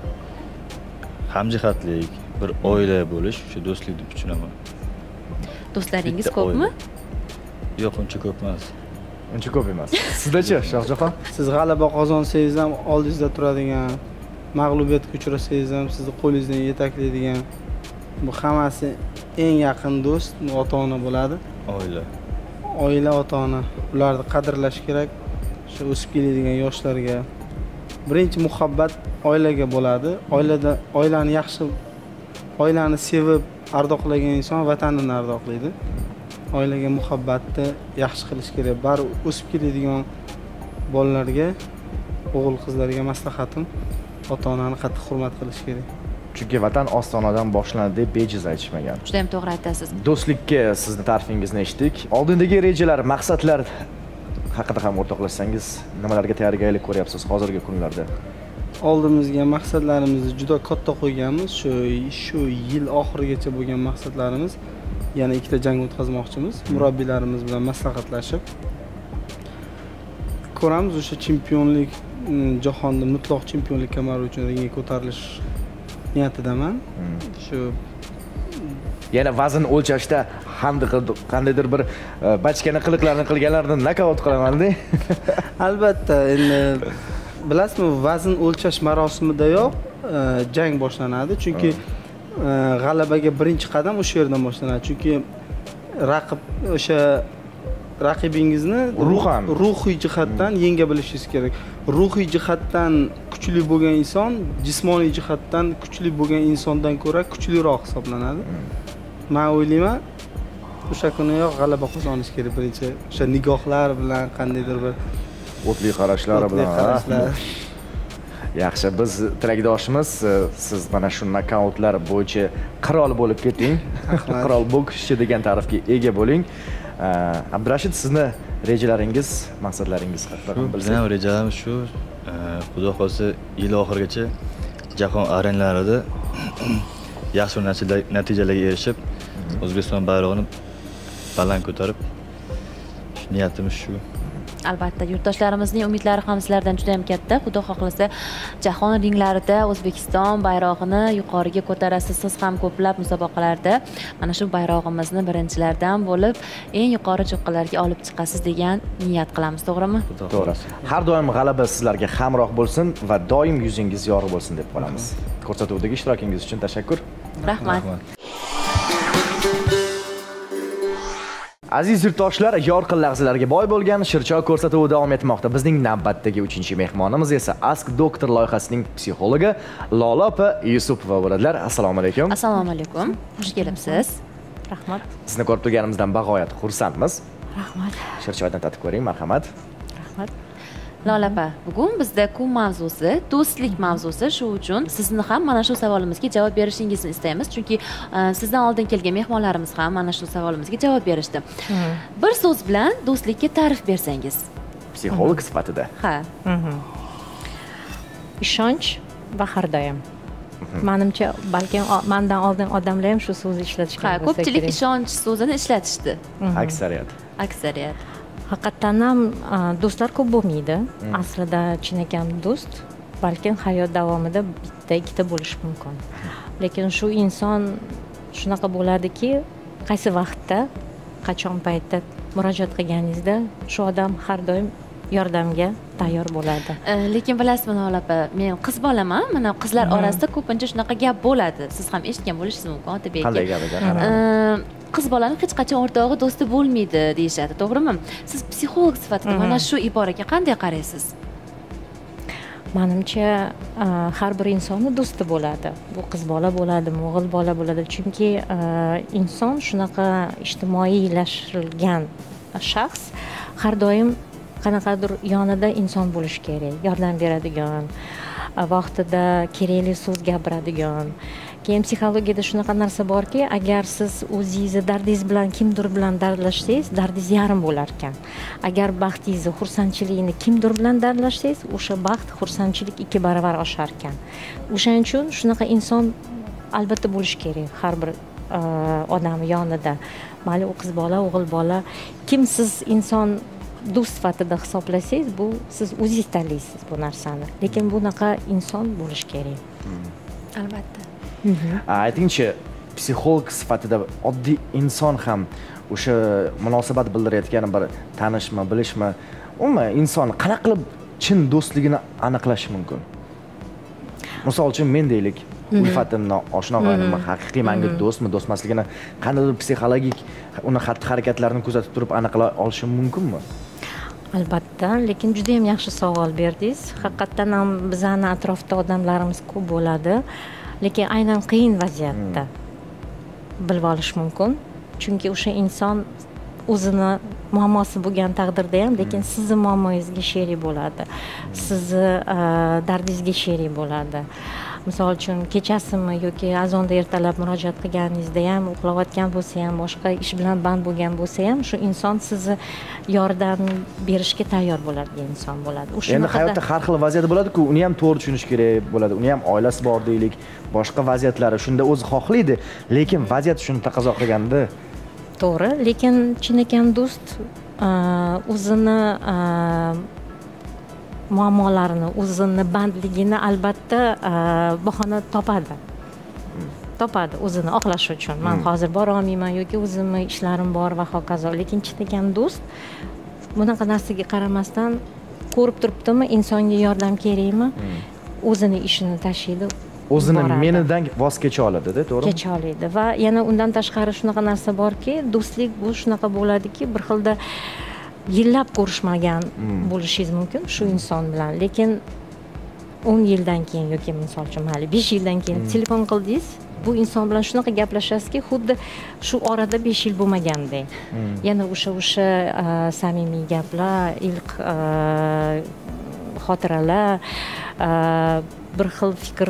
hamjihatlik, bir oila bo'lish, o'sha do'stlik deb tushunaman. Do'stlaringiz ko'pmi? Yo'q, uncha ko'p emas. Uncha ko'p emas. Sizda-chi, Shohjahon? Siz g'alaba qozonsangiz ham oldingizda turadigan, mag'lubiyatga uchrasangiz ham sizni qo'lingizdan yetaklaydigan, bu hammasi eng yaqin do'st ota-ona bo'ladi. Oila. Oila, ota-ona, ularni qadrlash kerak. Shu o'sib keladigan yoshlarga birinchi muhabbat oilaga bo'ladi. Oilada oilani yaxshi, oilani sevib ardoqlagan inson vatanini ardoqlaydi. Oilaga muhabbatni yaxshi qilish kerak. Bari o'sib keladigan bolalarga, o'g'il-qizlarga maslahatim ota-onani qattiq hurmat qilish kerak. Chunki vatan ostonadan boshlanadi deb bejiz aytishmagan. Juda ham to'g'ri aytasiz. Do'stlikka sizni ta'rifingizni eshitdik. Oldindagi rejalar, maqsadlar haqida ham o'rtoqlashsangiz, nimalarga tayyorgarlik ko'ryapsiz hozirgi kunlarda? Oldimizga maqsadlarimizni juda katta qo'yganmiz. Shu shu yil oxirigacha bo'lgan maqsadlarimiz. Yana ikkita jang o'tkazmoqchimiz. Murabbiylarimiz bilan maslahatlashib ko'ramiz, o'sha chempionlik, jahonda mutlaq chempionlik kamari uchun ringga ko'tarilish niyatidaman. Shu yana vazn o'lchashda qandaydir bir bachkana qiliqlarni qilganlarni nokaut qilaman-da. Albatta, endi bilasizmi, vazn o'lchash marosimidayoq jang boshlanadi. Chunki g'alabaga birinchi qadam o'sha yerdan boshlanadi. Chunki raqib o'sha raqibingizni ruhan, ruhiy jihatdan yenga bilishingiz kerak. Ruhiy jihatdan kuchli bo'lgan inson jismoniy jihatdan kuchli bo'lgan insondan ko'ra kuchliroq hisoblanadi. Men o'ylayman, o'sha kuniyoq g'alaba qozonish kerak birinchi. O'sha nigohlar bilan qandaydir bir o'tli qarashlar bilan. Yaxshi, biz tilakdoshimiz, siz mana shu nokautlar bo'yicha qirol bo'lib keting. Qirol bokschi degan ta'rifga ega bo'ling. Abdurashid, sizni rejalaringiz, maqsadlaringiz haqida bilsangiz. Bizning rejalarimiz shu, xudo xolsa yil oxirigacha jahon arenalarida yaxshi natijalarga erishib, O'zbekiston bayrog'ini baland ko'tarib, niyatimiz shu. Albatta, yurtdoshlarimizning umidlari ham sizlardan juda ham katta. Xudo xohlasa, jahon ringlarida O'zbekiston bayrog'ini yuqoriga ko'tarasiz. Siz ham ko'plab musobaqalarda mana shu bayrog'imizni birinchilardan bo'lib, eng yuqori cho'qqilarga olib chiqasiz degan niyat qilamiz, to'g'rimi? To'g'ri. Har doim g'alaba sizlarga hamroh bo'lsin va doim yuzingiz yorug' bo'lsin deb qolamiz. Ko'rsatuvdagi ishtirokingiz uchun tashakkur. Rahmat. Aziz yurtdoshlar, yorqin lahzalarga boy bo'lgan Shirchoq ko'rsatuvi davom etmoqda. Bizning navbatdagi uchinchi mehmonimiz esa Ask Doktor loyihasining psixologi Lola opa Yusupova bo'ladilar. Assalomu alaykum. Assalomu alaykum. Xush kelibsiz. Rahmat. Sizni ko'rib turganimizdan bag'oyat xursandmiz. Rahmat. Shirchoqdan tatib ko'ring, marhamat. Rahmat. Lola opa, bugun bizda kun mavzusi, do'stlik mavzusi. Shu uchun sizni ham mana shu savolimizga javob berishingizni istaymiz. Chunki sizdan oldin kelgan mehmonlarimiz ham mana shu savolimizga javob berishdi. Bir so'z bilan do'stlikka ta'rif bersangiz. Psixolog sifatida. Ha. Ishonch va har doim. Menimcha, balki mendan oldin odamlar ham shu so'zni ishlatishgan bo'lsa kerak. Ha, ko'pchilik ishonch so'zini ishlatishdi. Aksariyat. Aksariyat. Haqiqatan ham do'stlar ko'p bo'lmaydi. Aslida chinakam do'st balkim hayot davomida bitta, ikkita bo'lishi mumkin. Lekin shu inson shunaqa bo'ladiki, qaysi vaqtda, qachon paytda murojaat qilganingizda shu odam har doim yordamga tayyor bo'ladi. Lekin bilasizmi, Lola opa, men qiz bolaman. Mana qizlar orasida ko'pincha shunaqa gap bo'ladi. Siz ham eshitgan bo'lishingiz mumkin, Otabek. Qanday gap ekan? Qiz bolaning hech qachon o'rtog'i do'sti bo'lmaydi deyishadi, to'g'rimi? Siz psixolog sifatida mana shu iboraga qanday qaraysiz? Menimcha, har bir insonning do'sti bo'ladi. Bu qiz bola bo'ladimi, o'g'il bola bo'ladi. Chunki inson shunaqa ijtimoiylashtirilgan shaxs har doim qanaqadir yonida inson bo'lishi kerak. Yordam beradigan, vaqtida kerakli so'z gapiradigan. Keyin psixologiyada shunaqa narsa borki, agar siz o'zingizni dardingiz bilan kimdir bilan dardlashsangiz, dardingiz yarim bo'lar ekan. Agar baxtingizni, xursandchilikni kimdir bilan dardlashsangiz, o'sha baxt, xursandchilik ikki baravar oshar ekan. O'shaning uchun shunaqa inson albatta bo'lishi kerak har bir odam yonida. Mayli u qiz bola, o'g'il bola, kim siz inson do'st sifatida hisoblasangiz, bu siz o'zingiz tanlaysiz bu narsani. Lekin bunaqa inson bo'lishi kerak. Albatta. Aytingchi, psixolog sifatida oddiy inson ham o'sha munosabat bildirayotgan bir tanishmi, bilishmi, umuman inson qanaqa qilib chin do'stligini aniqlash mumkin? Misol uchun men deylik, ulfatimni, oshna-og'aynimni haqiqiy menga do'stmi, do'stmasligini qandaydir psixologik uni xatti-harakatlarini kuzatib turib aniqlay olishim mumkinmi? Albatta, lekin juda ham yaxshi savol berdingiz. Haqiqatan ham bizning atrofda odamlarimiz ko'p bo'ladi, lekin aynan qiyin vaziyatda bilib olish mumkin. Chunki o'sha inson o'zini muammosi bo'lgan taqdirda ham, lekin sizni muammongizga sherik bo'ladi. Sizni dardingizga sherik bo'ladi. Misol uchun kechasimi yoki azonda ertalab murojaat qilganingizda ham, uxlayotgan bo'lsa ham, boshqa ish bilan band bo'lgan bo'lsa ham, shu inson sizni yordam berishga tayyor bo'ladigan inson bo'ladi. Endi hayotda har xil vaziyat bo'ladi-ku, uni ham to'g'ri tushunish kerak bo'ladi. Uni ham oilasi bor deylik, boshqa vaziyatlari shunda o'zi xohlaydi, lekin vaziyat shuni taqozo qilganda to'g'ri, lekin chinakam do'st o'zini muammolarini, o'zini bandligini albatta bahona topadi. Topadi o'zini oqlash uchun. Men hozir bora olmayman yoki o'zimni ishlarim bor va hokazo. Lekin chinakam do'st bunaqa narsaga qaramasdan ko'rib turibdimi, insonga yordam kerakmi? O'zini ishini tashlaydi. O'zini menidan voz kecha oladi-da, to'g'rimi? Kecha oladi va yana undan tashqari shunaqa narsa borki, do'stlik bu shunaqa bo'ladiki, bir xilda yillab ko'rishmagan bo'lishingiz mumkin shu inson bilan, lekin o'n yildan keyin yoki misol uchun mayli besh yildan keyin telefon qildingiz, bu inson bilan shunaqa gaplashasizki, xuddi shu orada besh yil bo'lmagandek. Yana o'sha o'sha samimiy gaplar, ilk xotiralar, bir xil fikr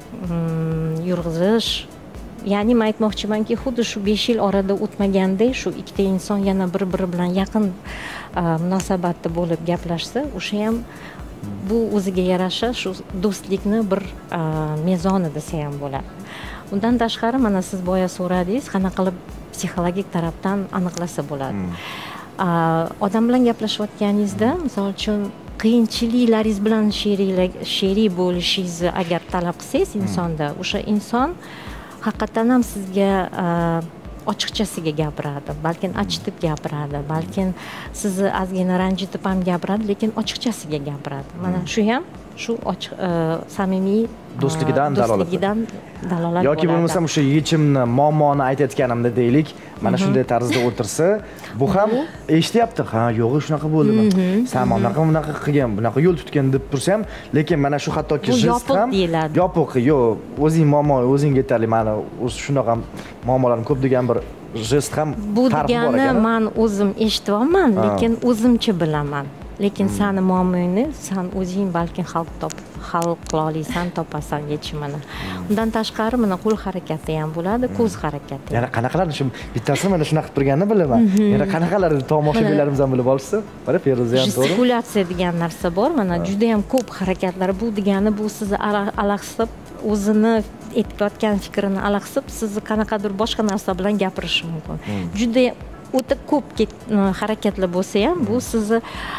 yurg'izish. Ya'ni men aytmoqchimanki, xuddi shu besh yil orada o'tmagandek, shu ikkita inson yana bir-biri bilan yaqin munosabatda bo'lib gaplashsa, o'sha ham bu o'ziga yarasha shu do'stlikni bir mezoni desa ham bo'ladi. Undan tashqari, mana siz boya so'radingiz, qanaqa qilib psixologik tarafdan aniqlasa bo'ladi. Odam bilan gaplashayotganingizda, misol uchun qiyinchiliklaringiz bilan sherik bo'lishingizni agar talab qilsangiz insonda, o'sha inson haqiqatan ham sizga ochiqchasiga gapiradi, balkim achitib gapiradi, balkim sizni ozgina ranjitib ham gapiradi, lekin ochiqchasiga gapiradi. Mana shu ham shu ochiq samimiy do'stligidan dalolat. Do'stligidan dalolat bo'ladi. Yoki bo'lmasa o'sha yechimni, muammoni aytayotganimda deylik, mana shunday tarzda o'tirsa, bu ham eshityapti. Ha, yo'q, shunaqa bo'ldimi? Sen bunaqa bunaqa qilgan, bunaqa yo'l tutgan deb tursa ham, lekin mana shu hattoki jest ham yopiq, yo'q, o'zing muammo o'zingga yetarli. Mana o'zi shunaqa muammolarim ko'p degan bir jest ham bu degani men o'zim eshityapman, lekin o'zimcha bilaman. Lekin seni muammongni sen o'zing balkim hal top hal qila olasan, topasan yechimini. Undan tashqari mana qo'l harakati ham bo'ladi, ko'z harakati. Yana qanaqalarni shu bittasini mana shunaqa qilib turganini bilaman. Yana qanaqalarni tomoshabinlarimiz ham bilib olsa, mana Feruza ham to'g'ri. Gestikulatsiya degan narsa bor, mana juda ham ko'p harakatlar. Bu degani bu sizni alahsib, o'zini aytayotgan fikrini alahsib, sizni qanaqadir boshqa narsa bilan gapirishi mumkin. Juda o'ta ko'p harakatlar bo'lsa ham, bu sizni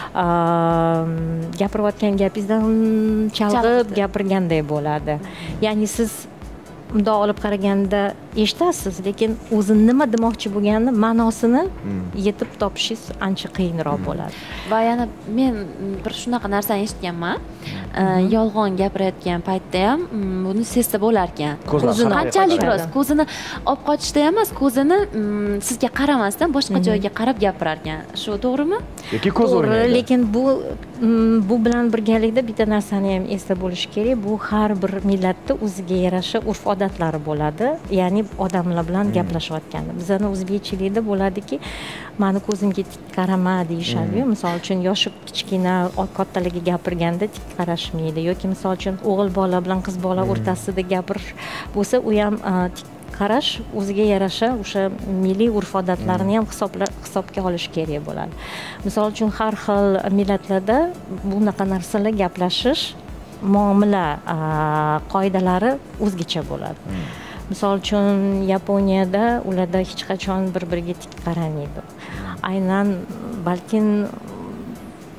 gapirayotgan gapingizdan chalg'ib gapirganday bo'ladi. Ya'ni siz bundoq olib qaraganda eshitasiz, lekin o'zi nima demoqchi bo'lganini ma'nosini yetib topishingiz ancha qiyinroq bo'ladi. Va yana men bir shunaqa narsani eshitganman. Yolg'on gapirayotgan paytda ham buni sezsa bo'lar ekan. Ko'zini qanchalik rost, ko'zini olib qochishda emas, ko'zini sizga qaramasdan boshqa joyga qarab gapirar ekan. Shu to'g'rimi? Yoki ko'z o'rnida. Lekin bu bu bilan birgalikda bitta narsani ham esda bo'lish kerak. Bu har bir millatda o'ziga yarasha urf-odatlari bo'ladi. Ya'ni odamlar bilan gaplashayotganda. Bizning o'zbekchilikda bo'ladiki, meni ko'zimga tik qarama deyishadi. Misol uchun yoshi kichkina kattalarga gapirganda tik qarashmaydi yoki misol uchun o'g'il bola bilan qiz bola o'rtasida gapirish bo'lsa, u ham tik qarash o'ziga yarasha o'sha milliy urf-odatlarni ham hisobga olish kerak bo'ladi. Misol uchun har xil millatlarda bunaqa narsalar gaplashish, muomala qoidalari o'zgacha bo'ladi. Misol uchun Yaponiyada ularda hech qachon bir-biriga tik qaramaydi. Aynan balkim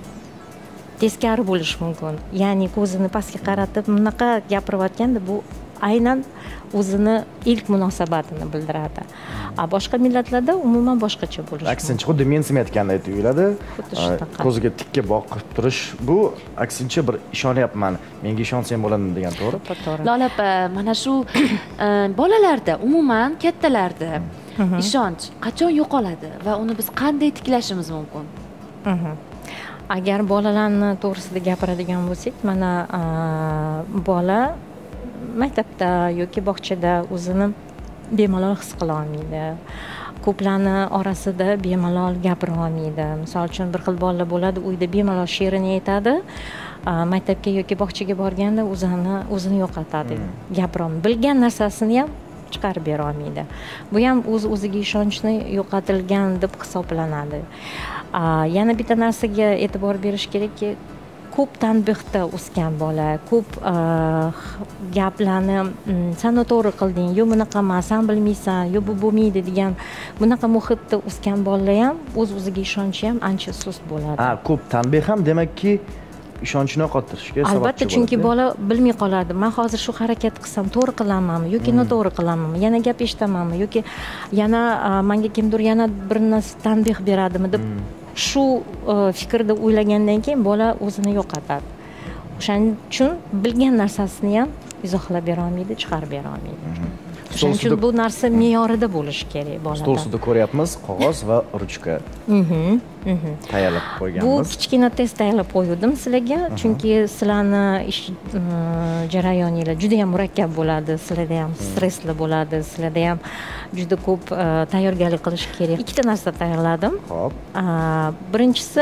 teskari bo'lish mumkin. Ya'ni ko'zini pastga qaratib bunaqa gapirayotganda bu aynan o'zini ilk munosabatini bildiradi. Boshqa millatlarda umuman boshqacha bo'lishi. Aksincha, xuddi mensimayotgandek tuyuladi. Ko'ziga tikka boqib turish, bu aksincha bir ishonyapman, menga ishonsang bo'ladi degan, to'g'ri? To'g'ri. Lola opa, mana shu bolalarda, umuman kattalarda ishonch qachon yo'qoladi va uni biz qanday tiklashimiz mumkin? Agar bolalarni to'g'risida gapiradigan bo'lsak, mana bola maktabda yoki bog'chada o'zini bemalol his qila olmaydi. Ko'plarni orasida bemalol gapira olmaydi. Misol uchun bir xil bolalar bo'ladi, uyda bemalol she'rini aytadi, maktabga yoki bog'chaga borganda o'zini o'zini yo'qotadi. Gapira olmaydi. Bilgan narsasini ham chiqarib bera olmaydi. Bu ham o'z-o'ziga ishonchni yo'qotilgan deb hisoblanadi. Yana bitta narsaga e'tibor berish kerakki, ko'p tanbehda o'sgan bola, ko'p gaplarni sen noto'g'ri qilding, yo bunaqa emas, sen bilmaysan, yo bu bo'lmaydi degan bunaqa muhitda o'sgan bolalar ham o'z-o'ziga ishonchi ham ancha sust bo'ladi. Ha, ko'p tanbeh ham demakki ishonchni yo'qotishga sababchi bo'ladi. Albatta, chunki bola bilmay qoladi. Men hozir shu harakat qilsam to'g'ri qilamanmi yoki noto'g'ri qilamanmi, yana gap eshitamanmi yoki yana menga kimdir yana bir narsa tanbeh beradimi deb shu fikrda o'ylagandan keyin bola o'zini yo'qotadi. O'shaning uchun bilgan narsasini ham izohlab bera olmaydi, chiqarib bera olmaydi. Shuning uchun bu narsa me'yorida bo'lishi kerak bolada. Stol ustida ko'ryapmiz, qog'oz va ruchka. Tayyorlab qo'yganmiz. Bu kichkina test tayyorlab qo'ydim sizlarga, chunki sizlarni ish jarayoninglar juda ham murakkab bo'ladi, sizlarda ham stressli bo'ladi, sizlarda ham juda ko'p tayyorgarlik qilish kerak. Ikkita narsa tayyorladim. Xo'p. Birinchisi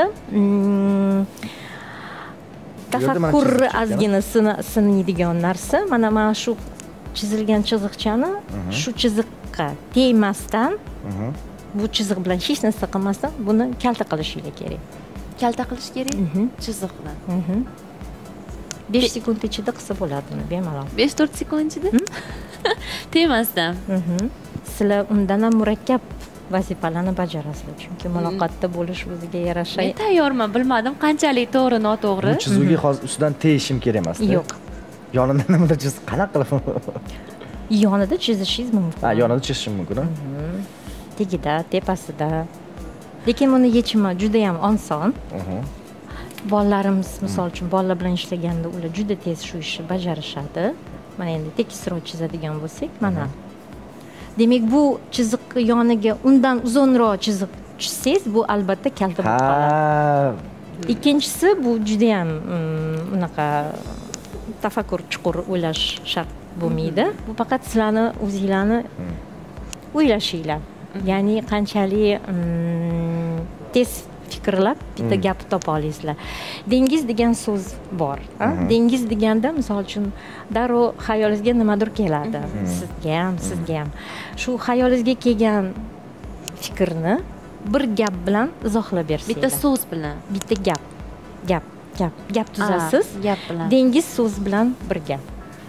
tafakkur ozgina sinadigan narsa. Mana mana shu chizilgan chiziqchani shu chiziqqa tegmasdan, bu chiziq bilan hech narsa qilmasdan buni kalta qilishinglar kerak. Kalta qilish kerak? Chiziq bilan. besh sekund ichida qilsa bo'ladi uni bemalol. besh to'rt sekund ichida? Tegmasdan. Sizlar undan ham murakkab vazifalarni bajarasizlar, chunki muloqotda bo'lish o'ziga yarasha. Men tayyorman, bilmadim qanchalik to'g'ri, noto'g'ri. Bu chizuvga hozir ustidan tegishim kerak emas-da. Yo'q. Yonida nimadir chiz, qanaqa qilib? Yonida chizishingiz mumkin. Ha, yonida chizishim mumkin. Tagida, tepasida. Lekin buni yechimi juda ham oson. Bolalarimiz, misol uchun bolalar bilan ishlaganda ular juda tez shu ishni bajarishadi. Mana endi tekisroq chizadigan bo'lsak, mana. Demak, bu chiziq yoniga undan uzunroq chiziq chizsangiz, bu albatta kalta bo'lib qoladi. Ikkinchisi, bu juda ham unaqa tafakkur chuqur o'ylash shart bo'lmaydi. Bu faqat sizlarni o'zingizlarni o'ylashinglar. Ya'ni qanchalik tez fikrlab bitta gap topa olasizlar. Dengiz degan so'z bor. Dengiz deganda misol uchun darrov xayolingizga nimadir keladi. Sizga ham, sizga ham. Shu xayolingizga kelgan fikrni bir gap bilan izohlab bersangiz. Bitta so'z bilan, bitta gap. Gap, gap, gap tuzasiz. Gap bilan. Dengiz so'z bilan bir gap.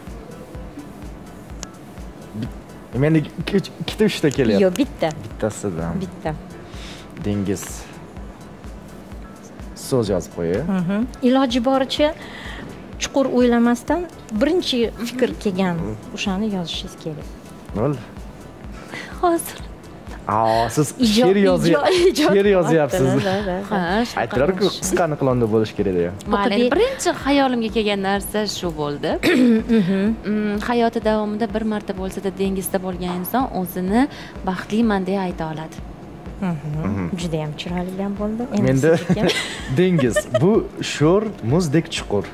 Menda ikkita uchta kelyapti. Yo'q, bitta. Bittasidan. Bitta. Dengiz so'z yozib qo'yay. Iloji boricha chuqur o'ylamasdan birinchi fikr kelgan o'shani yozishingiz kerak. Bo'ldi. Hozir. Aa, siz she'r yozyapsiz. She'r yozyapsiz. Ha, aytdilar-ku, qisqani qilonda bo'lish kerak degan. Mayli, birinchi hayolimga kelgan narsa shu bo'ldi. Hayoti davomida bir marta bo'lsa-da dengizda bo'lgan inson o'zini baxtliman deya ayta oladi. Juda ham chiroyli ham bo'ldi. Menda dengiz, bu sho'r muzdek chuqur.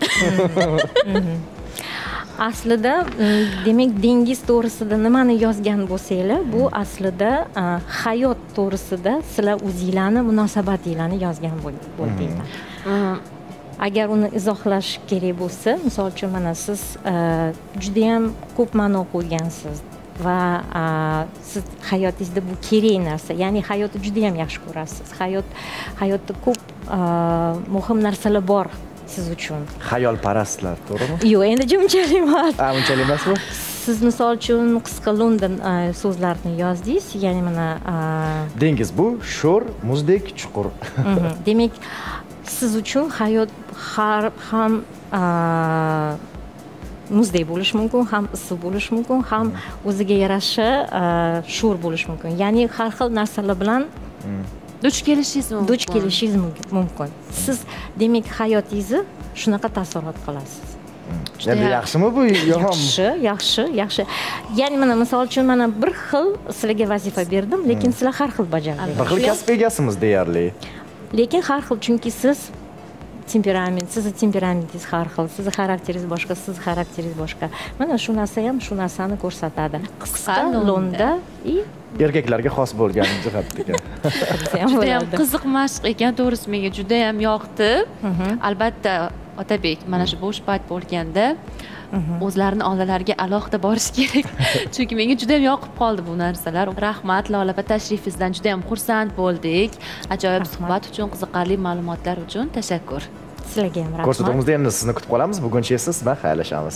Aslida demak dengiz to'g'risida nimani yozgan bo'lsanglar, bu aslida hayot to'g'risida sizlar o'zingizlarni munosabatinglarni yozgan bo'ldinglar. Agar uni izohlash kerak bo'lsa, misol uchun mana siz juda ham ko'p ma'no qo'ygansiz va siz hayotingizda bu kerak narsa, ya'ni hayotni juda ham yaxshi ko'rasiz. Hayot hayotda ko'p muhim narsalar bor siz uchun. Xayolparastlar, to'g'rimi? Yo'q, endi unchalik emas. Ha, unchalik emasmi? Siz misol uchun qisqa London so'zlarini yozdingiz, ya'ni mana dengiz bu sho'r muzdek chuqur. Demak, siz uchun hayot har ham muzdek bo'lishi mumkin, ham issiq bo'lishi mumkin, ham o'ziga yarasha sho'r bo'lishi mumkin. Ya'ni har xil narsalar bilan duch kelishingiz mumkin. Duch kelishingiz mumkin. Siz demak hayotingizni shunaqa tasavvur qilasiz. Endi yaxshimi bu yo ham? Yaxshi, yaxshi, yaxshi. Ya'ni mana misol uchun mana bir xil sizlarga vazifa berdim, lekin sizlar har xil bajardingiz. Bir xil kasb egasimiz deyarli. Lekin har xil, chunki siz temperament, sizni temperamentingiz har xil, sizni xarakteringiz boshqa, sizni xarakteringiz boshqa. Mana shu narsa ham shu narsani ko'rsatadi. Qisqa lo'nda i erkaklarga xos bo'lgan jihatdagi. Juda ham qiziq mashq ekan, to'g'risi menga juda ham yoqdi. Albatta Otabek mana shu bo'sh payt bo'lganda o'zlarini oldilariga alohida borish kerak. Chunki menga juda ham yoqib qoldi bu narsalar. Rahmat Lola opa, tashrifingizdan juda ham xursand bo'ldik. Ajoyib suhbat uchun, qiziqarli ma'lumotlar uchun tashakkur. Sizlarga ham rahmat. Ko'rsatuvimizda endi sizni kutib qolamiz. Buguncha esa siz bilan xayrlashamiz.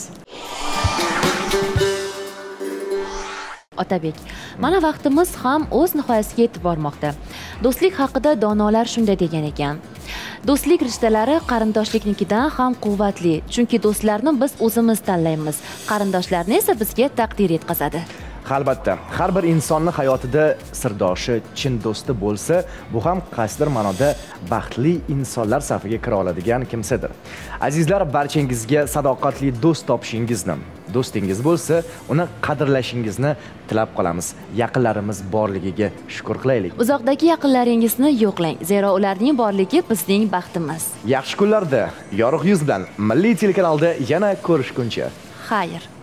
Otabek, mana vaqtimiz ham o'z nihoyasiga yetib bormoqda. Do'stlik haqida donolar shunday degan ekan. Do'stlik rishtalari qarindoshliknikidan ham quvvatli, chunki do'stlarni biz o'zimiz tanlaymiz, qarindoshlarni esa bizga taqdir yetkazadi. Albatta, har bir insonning hayotida sirdoshi, chin do'sti bo'lsa, bu ham qaysidir ma'noda baxtli insonlar safiga kira oladigan kimsadir. Azizlar, barchangizga sadoqatli do'st topishingizni, do'stingiz bo'lsa, uni qadrlashingizni tilab qolamiz. Yaqinlarimiz borligiga shukr qilaylik. Uzoqdagi yaqinlaringizni yo'qlang, zero ularning borligi bizning baxtimiz. Yaxshi kunlarda yorug' yuz bilan Milliy telekanalda yana ko'rishguncha. Xayr.